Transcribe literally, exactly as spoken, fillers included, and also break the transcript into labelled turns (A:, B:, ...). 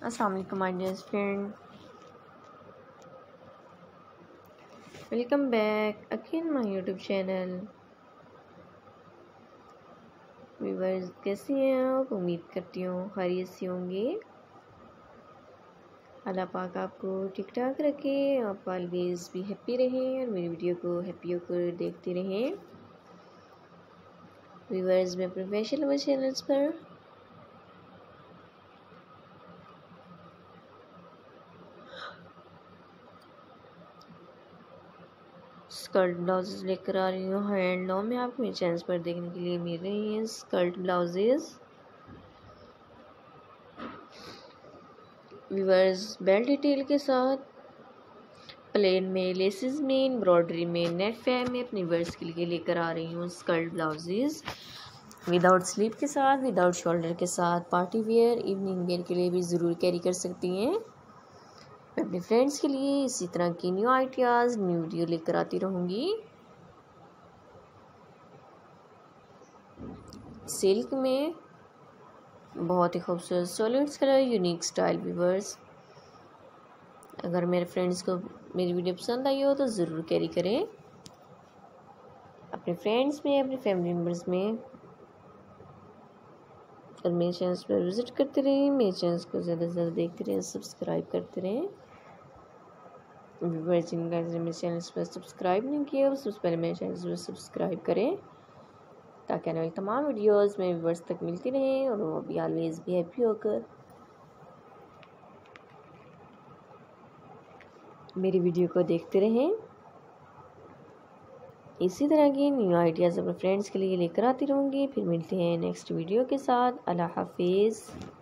A: अस्सलाम वालेकुम my dear friend, welcome back again my YouTube channel. Viewers, कैसी हैं आप? उम्मीद करती हूँ खैरियत से होंगे। अल्लाह पाक आपको ठीक ठाक रखे, आप ऑलवेज भी हैप्पी रहें और मेरी वीडियो को हैप्पी होकर देखते रहें। व्यूअर्स, मैं प्रोफेशनल चैनल्स पर स्कर्ट ब्लाउजेस लेकर आ रही हूँ। हैंड लॉ में आपको मेरे चैनल पर देखने के लिए मिल रही हैं skirt blouses. Viewers, belt detail के साथ प्लेन में, लेसेस में, एम्ब्रॉयडरी में, नेट फैम में अपने व्यूअर्स के लिए लेकर आ रही हूँ स्कर्ट ब्लाउजेस विदाउट स्लीव के साथ, विदाउट शोल्डर के साथ। पार्टी वेयर, इवनिंग वेयर के लिए भी ज़रूर कैरी कर सकती हैं। मैं अपने फ्रेंड्स के लिए इसी तरह की न्यू आइडियाज़, न्यू वीडियो लेकर आती रहूँगी। सिल्क में बहुत ही खूबसूरत solids colour, unique style. Viewers, अगर मेरे फ्रेंड्स को मेरी वीडियो पसंद आई हो तो ज़रूर कैरी करें अपने फ्रेंड्स में, अपने फैमिली मेम्बर्स में। और मेरे चैनल पर विज़िट करते रहें, मेरे चैनल को ज़्यादा से ज़्यादा देखते रहें, सब्सक्राइब करते रहें। व्यूअर्स, जिनका मेरे चैनल पर सब्सक्राइब नहीं किया वो सबसे पहले मेरे चैनल पर सब्सक्राइब करें ताकि आने वाली तमाम वीडियोस में व्यूअर्स तक मिलती रहें और वो भी ऑलवेज भी हैप्पी होकर मेरी वीडियो को देखते रहें। इसी तरह की न्यू आइडियाज़ अपने फ्रेंड्स के लिए लेकर आती रहूँगी। फिर मिलते हैं नेक्स्ट वीडियो के साथ। अल्लाह हाफिज़।